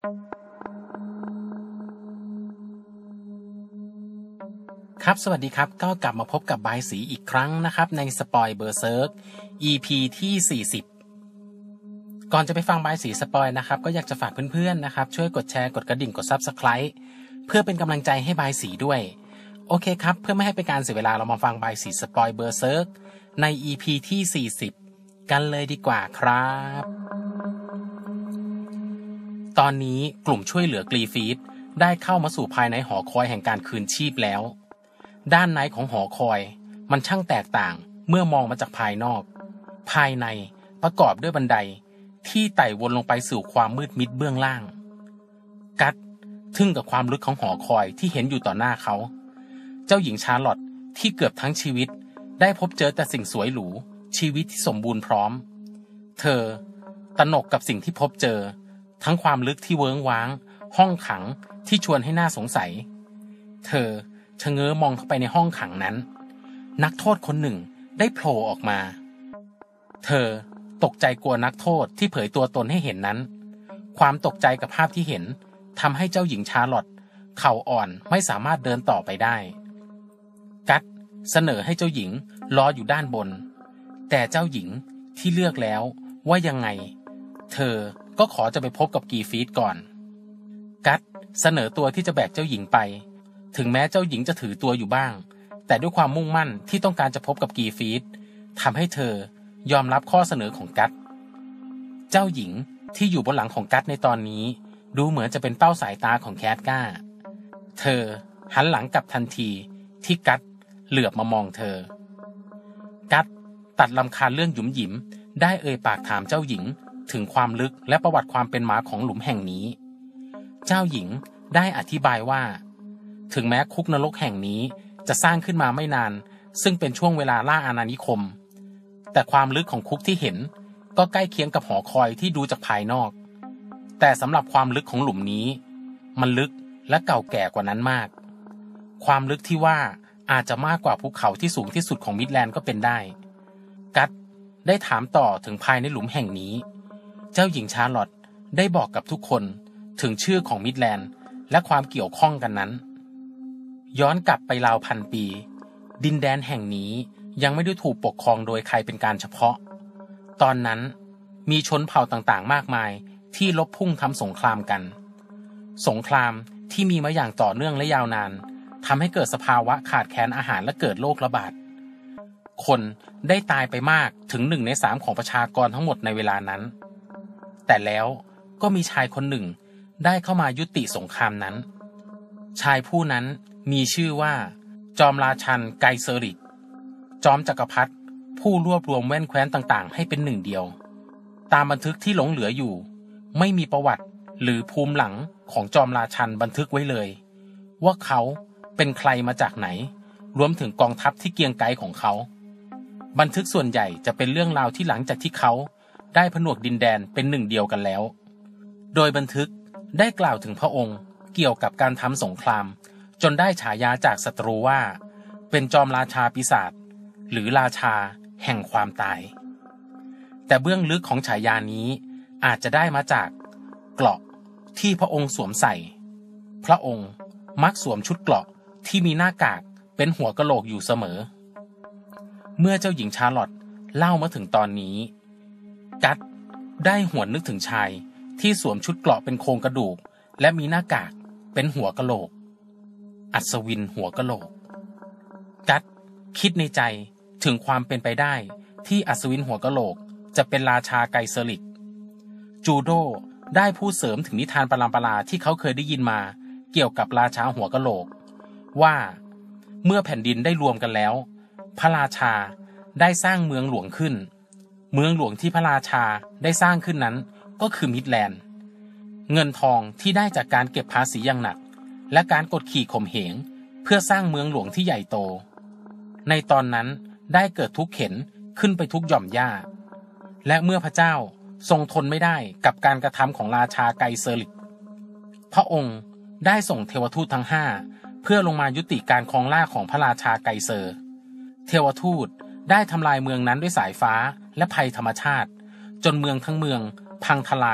ครับสวัสดีครับก็กลับมาพบกับบายสีอีกครั้งนะครับในสปอยเบอร์เซิร์ก EP ที่40ก่อนจะไปฟังบายสีสปอยนะครับก็อยากจะฝากเพื่อนๆนะครับช่วยกดแชร์กดกระดิ่งกด Subscribe เพื่อเป็นกำลังใจให้บายสีด้วยโอเคครับเพื่อไม่ให้เป็นการเสียเวลาเรามาฟังบายสีสปอยเบอร์เซิร์กใน EP ที่40กันเลยดีกว่าครับตอนนี้กลุ่มช่วยเหลือกรีฟีดได้เข้ามาสู่ภายในหอคอยแห่งการคืนชีพแล้วด้านในของหอคอยมันช่างแตกต่างเมื่อมองมาจากภายนอกภายในประกอบด้วยบันไดที่ไต่วนลงไปสู่ความมืดมิดเบื้องล่างกัดทึ่งกับความลึกของหอคอยที่เห็นอยู่ต่อหน้าเขาเจ้าหญิงชาร์ลอตที่เกือบทั้งชีวิตได้พบเจอแต่สิ่งสวยหรูชีวิตที่สมบูรณ์พร้อมเธอตระหนกกับสิ่งที่พบเจอทั้งความลึกที่เวิ้งว้างห้องขังที่ชวนให้น่าสงสัยเธอชะเง้อมองเข้าไปในห้องขังนั้นนักโทษคนหนึ่งได้โผล่ออกมาเธอตกใจกลัวนักโทษที่เผยตัวตนให้เห็นนั้นความตกใจกับภาพที่เห็นทำให้เจ้าหญิงชาร์ลอตเข่าอ่อนไม่สามารถเดินต่อไปได้กัดเสนอให้เจ้าหญิงรออยู่ด้านบนแต่เจ้าหญิงที่เลือกแล้วว่ายังไงเธอก็ขอจะไปพบกับกีฟีดก่อนกัดเสนอตัวที่จะแบกเจ้าหญิงไปถึงแม้เจ้าหญิงจะถือตัวอยู่บ้างแต่ด้วยความมุ่งมั่นที่ต้องการจะพบกับกีฟีดทำให้เธอยอมรับข้อเสนอของกัดเจ้าหญิงที่อยู่บนหลังของกัดในตอนนี้ดูเหมือนจะเป็นเป้าสายตาของแคทก้าเธอหันหลังกลับทันทีที่กัดเหลือบมามองเธอกัดตัดรำคาญเรื่องหยุมหยิมได้เอ่ยปากถามเจ้าหญิงถึงความลึกและประวัติความเป็นมาของหลุมแห่งนี้เจ้าหญิงได้อธิบายว่าถึงแม้คุกนรกแห่งนี้จะสร้างขึ้นมาไม่นานซึ่งเป็นช่วงเวลาล่าอาณานิคมแต่ความลึกของคุกที่เห็นก็ใกล้เคียงกับหอคอยที่ดูจากภายนอกแต่สำหรับความลึกของหลุมนี้มันลึกและเก่าแก่กว่านั้นมากความลึกที่ว่าอาจจะมากกว่าภูเขาที่สูงที่สุดของมิดแลนด์ก็เป็นได้กัดได้ถามต่อถึงภายในหลุมแห่งนี้เจ้าหญิงชาร์ลอตได้บอกกับทุกคนถึงชื่อของมิดแลนด์และความเกี่ยวข้องกันนั้นย้อนกลับไปราวพันปีดินแดนแห่งนี้ยังไม่ได้ถูกปกครองโดยใครเป็นการเฉพาะตอนนั้นมีชนเผ่าต่างๆมากมายที่ลบพุ่งทำสงครามกันสงครามที่มีมาอย่างต่อเนื่องและยาวนานทำให้เกิดสภาวะขาดแคลนอาหารและเกิดโรคระบาดคนได้ตายไปมากถึง1 ใน 3ของประชากรทั้งหมดในเวลานั้นแต่แล้วก็มีชายคนหนึ่งได้เข้ามายุติสงครามนั้นชายผู้นั้นมีชื่อว่าจอมราชันไกเซอริกจอมจักรพรรดิผู้รวบรวมแว่นแคว้นต่างๆให้เป็นหนึ่งเดียวตามบันทึกที่หลงเหลืออยู่ไม่มีประวัติหรือภูมิหลังของจอมราชันบันทึกไว้เลยว่าเขาเป็นใครมาจากไหนรวมถึงกองทัพที่เกรียงไกรของเขาบันทึกส่วนใหญ่จะเป็นเรื่องราวที่หลังจากที่เขาได้ผนวกดินแดนเป็นหนึ่งเดียวกันแล้วโดยบันทึกได้กล่าวถึงพระองค์เกี่ยวกับการทำสงครามจนได้ฉายาจากศัตรูว่าเป็นจอมราชาปีศาจหรือราชาแห่งความตายแต่เบื้องลึกของฉายานี้อาจจะได้มาจากเกราะที่พระองค์สวมใส่พระองค์มักสวมชุดเกราะที่มีหน้ากากเป็นหัวกะโหลกอยู่เสมอเมื่อเจ้าหญิงชาร์ลอตเล่ามาถึงตอนนี้กัดได้หวนนึกถึงชายที่สวมชุดเกราะเป็นโครงกระดูกและมีหน้ากากเป็นหัวกะโหลกอัศวินหัวกะโหลกกัดคิดในใจถึงความเป็นไปได้ที่อัศวินหัวกะโหลกจะเป็นราชาไกเซอริกจูโดได้พูดเสริมถึงนิทานปรำที่เขาเคยได้ยินมาเกี่ยวกับราชาหัวกะโหลกว่าเมื่อแผ่นดินได้รวมกันแล้วพระราชาได้สร้างเมืองหลวงขึ้นเมืองหลวงที่พระราชาได้สร้างขึ้นนั้นก็คือมิดแลนด์เงินทองที่ได้จากการเก็บภาษีอย่างหนักและการกดขี่ข่มเหงเพื่อสร้างเมืองหลวงที่ใหญ่โตในตอนนั้นได้เกิดทุกข์เข็นขึ้นไปทุกหย่อมหญ้าและเมื่อพระเจ้าทรงทนไม่ได้กับการกระทำของราชาไกเซอริกพระองค์ได้ส่งเทวทูตทั้ง5เพื่อลงมายุติการครองราชย์ของพระราชาไกเซอร์เทวทูตได้ทำลายเมืองนั้นด้วยสายฟ้าและภัยธรรมชาติจนเมืองทั้งเมืองพังทลาย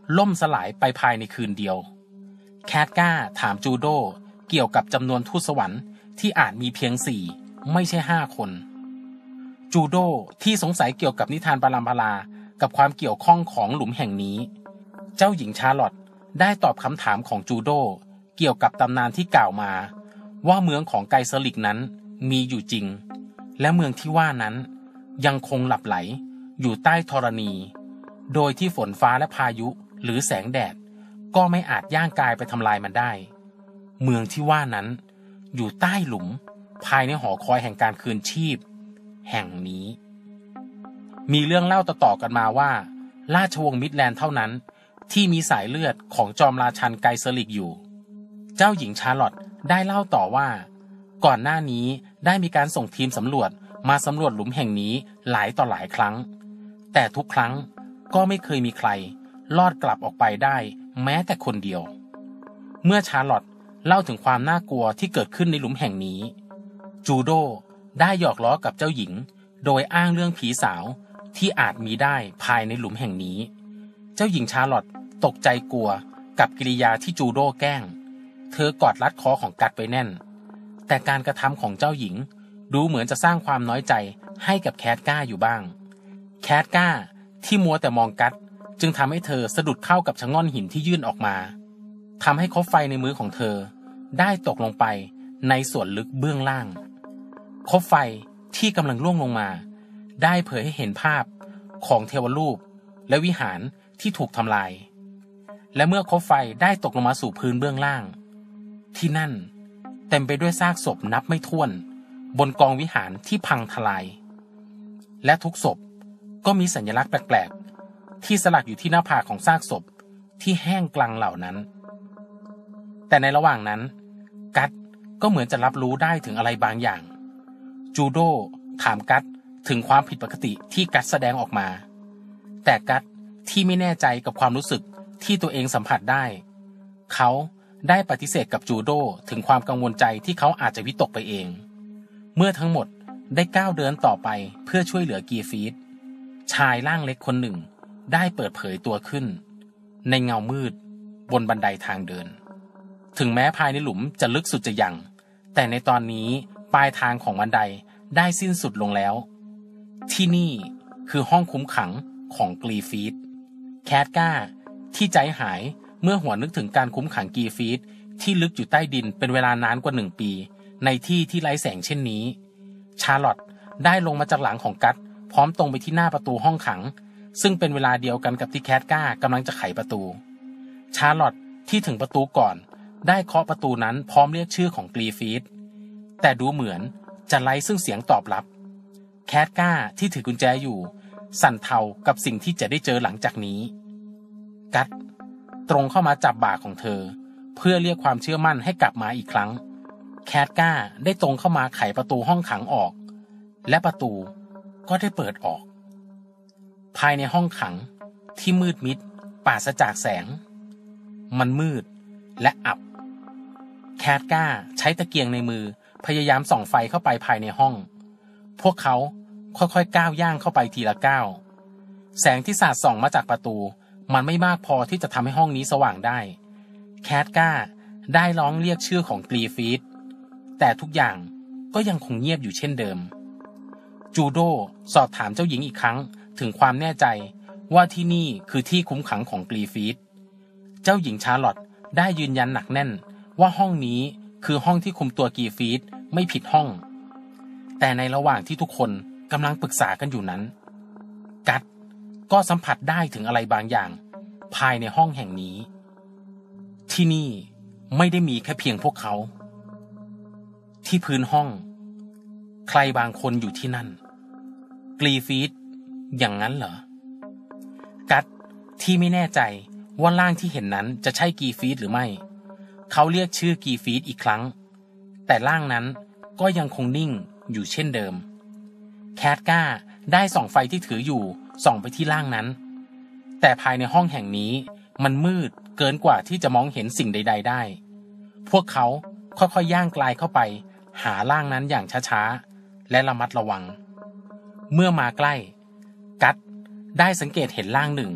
ล่มสลายไปภายในคืนเดียวแคทก้าถามจูโดเกี่ยวกับจำนวนทูตสวรรค์ที่อาจมีเพียง4ไม่ใช่5คนจูโดที่สงสัยเกี่ยวกับนิทานปารัมปรากับความเกี่ยวข้องของหลุมแห่งนี้เจ้าหญิงชาร์ลอตได้ตอบคำถามของจูโดเกี่ยวกับตำนานที่กล่าวมาว่าเมืองของไกเซอริกนั้นมีอยู่จริงและเมืองที่ว่านั้นยังคงหลับไหลอยู่ใต้ธรณีโดยที่ฝนฟ้าและพายุหรือแสงแดดก็ไม่อาจย่างกายไปทำลายมันได้เมืองที่ว่านั้นอยู่ใต้หลุมภายในหอคอยแห่งการคืนชีพแห่งนี้มีเรื่องเล่าต่อๆกันมาว่าราชวงศ์มิดแลนด์เท่านั้นที่มีสายเลือดของจอมราชันไกเซอริกอยู่เจ้าหญิงชาร์ลอตได้เล่าต่อว่าก่อนหน้านี้ได้มีการส่งทีมสำรวจมาสำรวจหลุมแห่งนี้หลายต่อหลายครั้งแต่ทุกครั้งก็ไม่เคยมีใครรอดกลับออกไปได้แม้แต่คนเดียวเมื่อชาร์ลอตเล่าถึงความน่ากลัวที่เกิดขึ้นในหลุมแห่งนี้จูโดได้หยอกล้อกับเจ้าหญิงโดยอ้างเรื่องผีสาวที่อาจมีได้ภายในหลุมแห่งนี้เจ้าหญิงชาร์ลอตตกใจกลัวกับกิริยาที่จูโดแกล้งเธอกอดรัดคอของกัดไว้แน่นแต่การกระทำของเจ้าหญิงดูเหมือนจะสร้างความน้อยใจให้กับแคทก้าอยู่บ้างแคทก้าที่มัวแต่มองกัดจึงทำให้เธอสะดุดเข้ากับชะง่อนหินที่ยื่นออกมาทำให้คบไฟในมือของเธอได้ตกลงไปในส่วนลึกเบื้องล่างคบไฟที่กำลังร่วงลงมาได้เผยให้เห็นภาพของเทวรูปและวิหารที่ถูกทำลายและเมื่อคบไฟได้ตกลงมาสู่พื้นเบื้องล่างที่นั่นเต็มไปด้วยซากศพนับไม่ถ้วนบนกองวิหารที่พังทลายและทุกศพก็มีสัญลักษณ์แปลกๆที่สลักอยู่ที่หน้าผากของซากศพที่แห้งกรังเหล่านั้นแต่ในระหว่างนั้นกัดก็เหมือนจะรับรู้ได้ถึงอะไรบางอย่างจูโดถามกัดถึงความผิดปกติที่กัดแสดงออกมาแต่กัดที่ไม่แน่ใจกับความรู้สึกที่ตัวเองสัมผัสได้เขาได้ปฏิเสธกับจูโดถึงความกังวลใจที่เขาอาจจะวิตกไปเองเมื่อทั้งหมดได้ก้าวเดินต่อไปเพื่อช่วยเหลือกีฟีดชายร่างเล็กคนหนึ่งได้เปิดเผยตัวขึ้นในเงามืดบนบันไดทางเดินถึงแม้ภายในหลุมจะลึกสุดจะยังแต่ในตอนนี้ปลายทางของบันไดได้สิ้นสุดลงแล้วที่นี่คือห้องคุมขังของกรีฟีดแคทก้าที่ใจหายเมื่อหัวนึกถึงการคุมขังกรีฟีดที่ลึกอยู่ใต้ดินเป็นเวลานานกว่า1 ปีในที่ที่ไร้แสงเช่นนี้ชาร์ลอตได้ลงมาจากหลังของกัดพร้อมตรงไปที่หน้าประตูห้องขังซึ่งเป็นเวลาเดียวกันกับที่แคทก้ากำลังจะไขประตูชาร์ลอตที่ถึงประตูก่อนได้เคาะประตูนั้นพร้อมเรียกชื่อของกรีฟีดแต่ดูเหมือนจะไร้ซึ่งเสียงตอบรับแคทก้าที่ถือกุญแจอยู่สั่นเทากับสิ่งที่จะได้เจอหลังจากนี้กัดตรงเข้ามาจับบ่าของเธอเพื่อเรียกความเชื่อมั่นให้กลับมาอีกครั้งแคทก้าได้ตรงเข้ามาไขประตูห้องขังออกและประตูก็ได้เปิดออกภายในห้องขังที่มืดมิดปราศจากแสงมันมืดและอับแคทก้าใช้ตะเกียงในมือพยายามส่องไฟเข้าไปภายในห้องพวกเขาค่อยๆก้าวย่างเข้าไปทีละก้าวแสงที่สาดส่องมาจากประตูมันไม่มากพอที่จะทำให้ห้องนี้สว่างได้แคทก้าได้ร้องเรียกชื่อของกรีฟีดแต่ทุกอย่างก็ยังคงเงียบอยู่เช่นเดิมจูโดสอบถามเจ้าหญิงอีกครั้งถึงความแน่ใจว่าที่นี่คือที่คุ้มขังของกรีฟีดเจ้าหญิงชาร์ลอตได้ยืนยันหนักแน่นว่าห้องนี้คือห้องที่คุมตัวกรีฟีดไม่ผิดห้องแต่ในระหว่างที่ทุกคนกำลังปรึกษากันอยู่นั้นกัดก็สัมผัสได้ถึงอะไรบางอย่างภายในห้องแห่งนี้ที่นี่ไม่ได้มีแค่เพียงพวกเขาที่พื้นห้องใครบางคนอยู่ที่นั่นกรีฟีดอย่างนั้นเหรอกัดที่ไม่แน่ใจว่าร่างที่เห็นนั้นจะใช่กรีฟีดหรือไม่เขาเรียกชื่อกรีฟีดอีกครั้งแต่ร่างนั้นก็ยังคงนิ่งอยู่เช่นเดิมแคทก้าได้ส่องไฟที่ถืออยู่ส่องไปที่ร่างนั้นแต่ภายในห้องแห่งนี้มันมืดเกินกว่าที่จะมองเห็นสิ่งใดๆได้พวกเขาค่อยๆย่างกลายเข้าไปหาร่างนั้นอย่างช้าๆและระมัดระวังเมื่อมาใกล้กัดได้สังเกตเห็นร่างหนึ่ง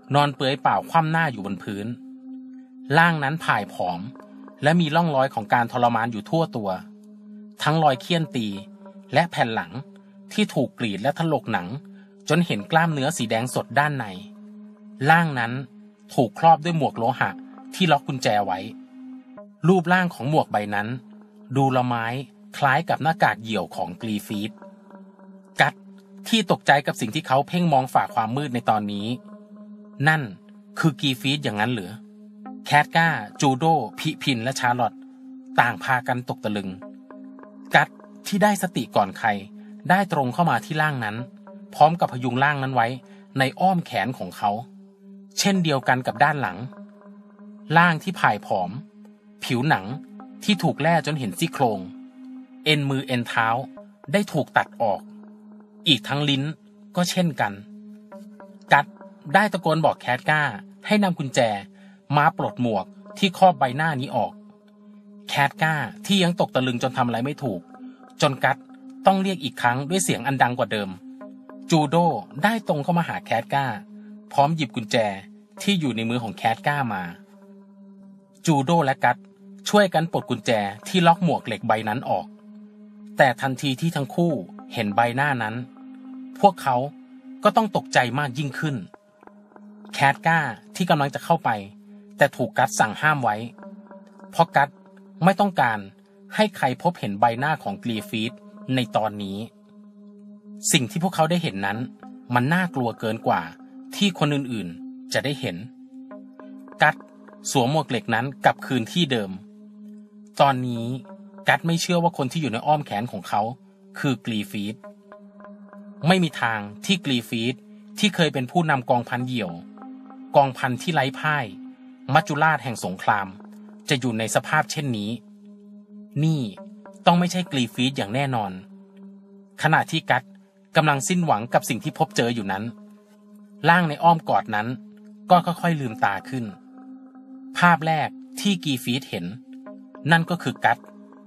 นอนเปลือยเปล่าคว่ำหน้าอยู่บนพื้นร่างนั้นผ่ายผอมและมีร่องรอยของการทรมานอยู่ทั่วตัวทั้งรอยเฆี่ยนตีและแผ่นหลังที่ถูกกรีดและถลกหนังจนเห็นกล้ามเนื้อสีแดงสดด้านในร่างนั้นถูกครอบด้วยหมวกโลหะที่ล็อกกุญแจไว้รูปร่างของหมวกใบนั้นดูละไม้คล้ายกับหน้ากากเหยี่ยวของกรีฟีดกัดที่ตกใจกับสิ่งที่เขาเพ่งมองฝ่าความมืดในตอนนี้นั่นคือกรีฟีดอย่างนั้นหรือแคทก้าจูโดพิพินและชาร์ลอตต่างพากันตกตะลึงกัดที่ได้สติก่อนใครได้ตรงเข้ามาที่ร่างนั้นพร้อมกับพยุงร่างนั้นไว้ในอ้อมแขนของเขาเช่นเดียวกันกับด้านหลังร่างที่ผ่ายผอมผิวหนังที่ถูกแล่จนเห็นซี่โครงเอ็นมือเอ็นเท้าได้ถูกตัดออกอีกทั้งลิ้นก็เช่นกันกัดได้ตะโกนบอกแคทก้าให้นำกุญแจมาปลดหมวกที่ครอบใบหน้านี้ออกแคทก้าที่ยังตกตะลึงจนทำอะไรไม่ถูกจนกัดต้องเรียกอีกครั้งด้วยเสียงอันดังกว่าเดิมจูโดได้ตรงเข้ามาหาแคทก้าพร้อมหยิบกุญแจที่อยู่ในมือของแคทก้ามาจูโดและกัดช่วยกันปลดกุญแจที่ล็อกหมวกเหล็กใบนั้นออกแต่ทันทีที่ทั้งคู่เห็นใบหน้านั้นพวกเขาก็ต้องตกใจมากยิ่งขึ้นแคทก้าที่กำลังจะเข้าไปแต่ถูกกัดสั่งห้ามไว้เพราะกัดไม่ต้องการให้ใครพบเห็นใบหน้าของกรีฟีดในตอนนี้สิ่งที่พวกเขาได้เห็นนั้นมันน่ากลัวเกินกว่าที่คนอื่นๆจะได้เห็นกัดสวมหมวกเหล็กนั้นกลับคืนที่เดิมตอนนี้กัดไม่เชื่อว่าคนที่อยู่ในอ้อมแขนของเขาคือกรีฟีดไม่มีทางที่กรีฟีดที่เคยเป็นผู้นำกองพันเหยี่ยวกองพันที่ไร้พ่ายมัจจุราชแห่งสงครามจะอยู่ในสภาพเช่นนี้นี่ต้องไม่ใช่กรีฟีดอย่างแน่นอนขณะที่กัดกำลังสิ้นหวังกับสิ่งที่พบเจออยู่นั้นร่างในอ้อมกอดนั้นก็ค่อยๆลืมตาขึ้นภาพแรกที่กรีฟีดเห็นนั่นก็คือกัด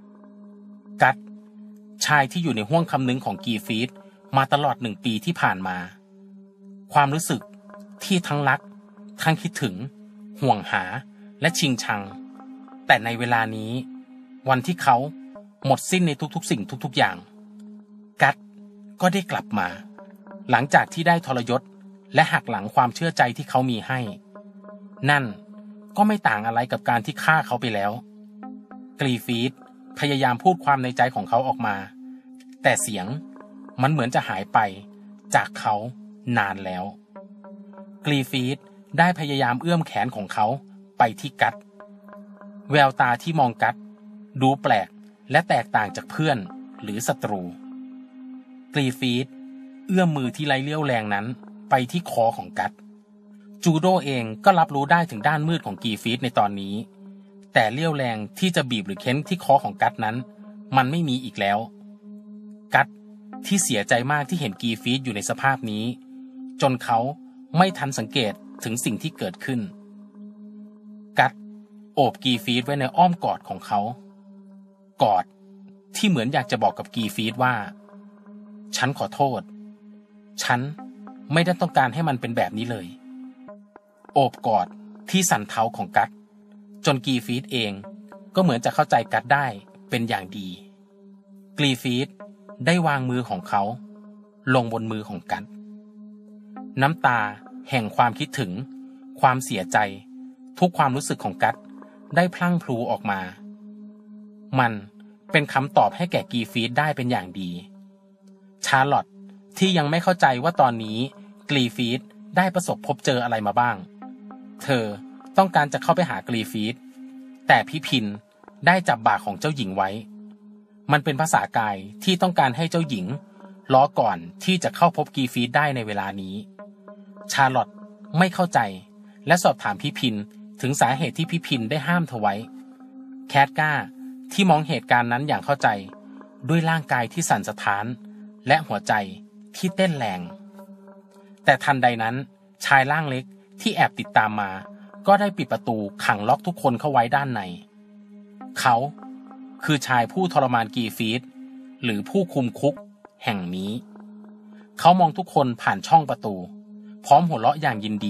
ชายที่อยู่ในห้วงคำนึงของกรีฟีดมาตลอด1 ปีที่ผ่านมาความรู้สึกที่ทั้งรักทั้งคิดถึงห่วงหาและชิงชังแต่ในเวลานี้วันที่เขาหมดสิ้นในทุกๆสิ่งทุกๆอย่างกัดก็ได้กลับมาหลังจากที่ได้ทรยศและหักหลังความเชื่อใจที่เขามีให้นั่นก็ไม่ต่างอะไรกับการที่ฆ่าเขาไปแล้วกรีฟีดพยายามพูดความในใจของเขาออกมาแต่เสียงมันเหมือนจะหายไปจากเขานานแล้วกรีฟีดได้พยายามเอื้อมแขนของเขาไปที่กัดแววตาที่มองกัดดูแปลกและแตกต่างจากเพื่อนหรือศัตรูกรีฟีดเอื้อมมือที่ไร้เลี้ยวแรงนั้นไปที่คอของกัดจูโดเองก็รับรู้ได้ถึงด้านมืดของกรีฟีดในตอนนี้แต่เลี้ยวแรงที่จะบีบหรือเค้นที่คอของกัดนั้นมันไม่มีอีกแล้วกัดที่เสียใจมากที่เห็นกรีฟีดอยู่ในสภาพนี้จนเขาไม่ทันสังเกตถึงสิ่งที่เกิดขึ้นกัดโอบกรีฟีดไว้ในอ้อมกอดของเขากอดที่เหมือนอยากจะบอกกับกรีฟีดว่าฉันขอโทษฉันไม่ได้ต้องการให้มันเป็นแบบนี้เลยโอบกอดที่สั่นเทาของกัดจนกรีฟีดเองก็เหมือนจะเข้าใจกัดได้เป็นอย่างดีกรีฟีดได้วางมือของเขาลงบนมือของกัดน้ำตาแห่งความคิดถึงความเสียใจทุกความรู้สึกของกัดได้พลั่งพลูออกมามันเป็นคำตอบให้แก่กรีฟีดได้เป็นอย่างดีชาร์ลอตที่ยังไม่เข้าใจว่าตอนนี้กรีฟีดได้ประสบพบเจออะไรมาบ้างเธอต้องการจะเข้าไปหากรีฟีดแต่พี่พินได้จับบ่าของเจ้าหญิงไว้มันเป็นภาษากายที่ต้องการให้เจ้าหญิงรอก่อนที่จะเข้าพบกรีฟีดได้ในเวลานี้ชาร์ลอตไม่เข้าใจและสอบถามพี่พินถึงสาเหตุที่พี่พินได้ห้ามเธอไว้แคทก้าที่มองเหตุการณ์นั้นอย่างเข้าใจด้วยร่างกายที่สั่นสะท้านและหัวใจที่เต้นแรงแต่ทันใดนั้นชายร่างเล็กที่แอบติดตามมาก็ได้ปิดประตูขังล็อกทุกคนเข้าไว้ด้านในเขาคือชายผู้ทรมานกรีฟีดหรือผู้คุมคุกแห่งนี้เขามองทุกคนผ่านช่องประตูพร้อมหัวเราะอย่างยินดี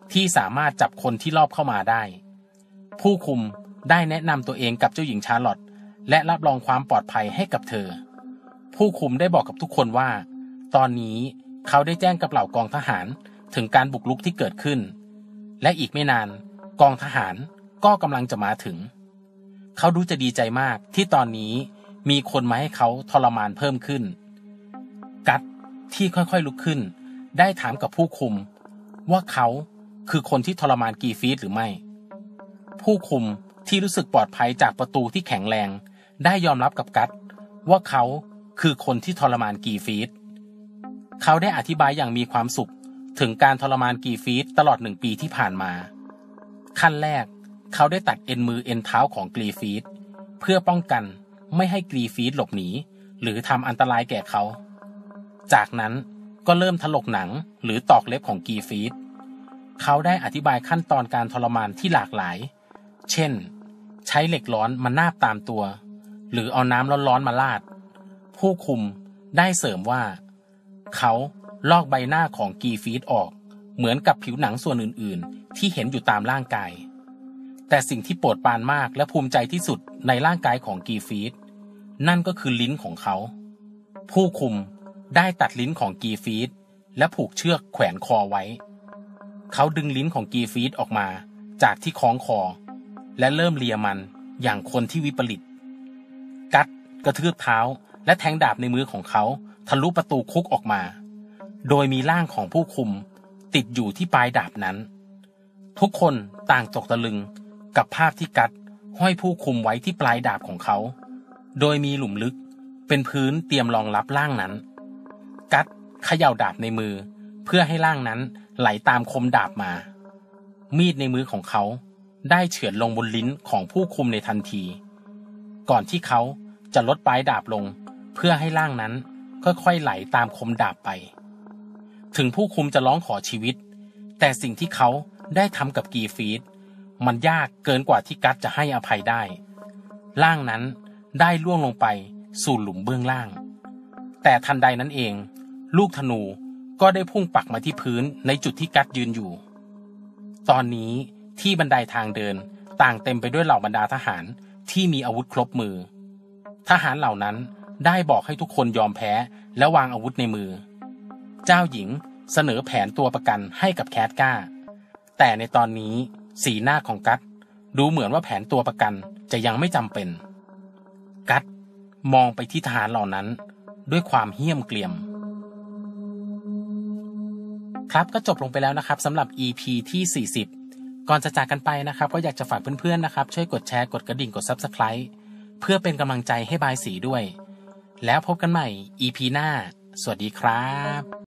ที่สามารถจับคนที่ลอบเข้ามาได้ผู้คุมได้แนะนำตัวเองกับเจ้าหญิงชาร์ลอตต์และรับรองความปลอดภัยให้กับเธอผู้คุมได้บอกกับทุกคนว่าตอนนี้เขาได้แจ้งกับเหล่ากองทหารถึงการบุกรุกที่เกิดขึ้นและอีกไม่นานกองทหารก็กำลังจะมาถึงเขาดูจะดีใจมากที่ตอนนี้มีคนมาให้เขาทรมานเพิ่มขึ้นกัตที่ค่อยๆลุกขึ้นได้ถามกับผู้คุมว่าเขาคือคนที่ทรมานกีฟีดหรือไม่ผู้คุมที่รู้สึกปลอดภัยจากประตูที่แข็งแรงได้ยอมรับกับกัตว่าเขาคือคนที่ทรมานกีฟีดเขาได้อธิบายอย่างมีความสุขถึงการทรมานกีฟีดตลอด1 ปีที่ผ่านมาขั้นแรกเขาได้ตัดเอ็นมือเอ็นเท้าของกรีฟีดเพื่อป้องกันไม่ให้กรีฟีดหลบหนีหรือทำอันตรายแก่เขาจากนั้นก็เริ่มถลกหนังหรือตอกเล็บของกรีฟีดเขาได้อธิบายขั้นตอนการทรมานที่หลากหลายเช่นใช้เหล็กร้อนมานาบตามตัวหรือเอาน้ำร้อนๆมาราดผู้คุมได้เสริมว่าเขาลอกใบหน้าของกรีฟีดออกเหมือนกับผิวหนังส่วนอื่นๆที่เห็นอยู่ตามร่างกายแต่สิ่งที่โปรดปรานมากและภูมิใจที่สุดในร่างกายของกรีฟีดนั่นก็คือลิ้นของเขาผู้คุมได้ตัดลิ้นของกรีฟีดและผูกเชือกแขวนคอไว้เขาดึงลิ้นของกรีฟีดออกมาจากที่คล้องคอและเริ่มเลียมันอย่างคนที่วิปริตกัตกระทืบเท้าและแทงดาบในมือของเขาทะลุประตูคุกออกมาโดยมีร่างของผู้คุมติดอยู่ที่ปลายดาบนั้นทุกคนต่างตกตะลึงกับภาพที่กัตห้อยผู้คุมไว้ที่ปลายดาบของเขาโดยมีหลุมลึกเป็นพื้นเตรียมรองรับร่างนั้นกัตเขย่าดาบในมือเพื่อให้ร่างนั้นไหลตามคมดาบมามีดในมือของเขาได้เฉือนลงบนลิ้นของผู้คุมในทันทีก่อนที่เขาจะลดปลายดาบลงเพื่อให้ร่างนั้นค่อยๆไหลตามคมดาบไปถึงผู้คุมจะร้องขอชีวิตแต่สิ่งที่เขาได้ทำกับกรีฟีดมันยากเกินกว่าที่กัตจะให้อภัยได้ร่างนั้นได้ล่วงลงไปสู่หลุมเบื้องล่างแต่ทันใดนั้นเองลูกธนูก็ได้พุ่งปักมาที่พื้นในจุดที่กัตยืนอยู่ตอนนี้ที่บันไดทางเดินต่างเต็มไปด้วยเหล่าบรรดาทหารที่มีอาวุธครบมือทหารเหล่านั้นได้บอกให้ทุกคนยอมแพ้และวางอาวุธในมือเจ้าหญิงเสนอแผนตัวประกันให้กับแคทก้าแต่ในตอนนี้สีหน้าของกัตดูเหมือนว่าแผนตัวประกันจะยังไม่จำเป็นกัตมองไปที่ทหารเหล่านั้นด้วยความเหี้ยมเกรียมครับก็จบลงไปแล้วนะครับสำหรับ EP ที่40ก่อนจะจากกันไปนะครับก็อยากจะฝากเพื่อนๆนะครับช่วยกดแชร์กดกระดิ่งกด Subscribe เพื่อเป็นกำลังใจให้บายสีด้วยแล้วพบกันใหม่ EP หน้าสวัสดีครับ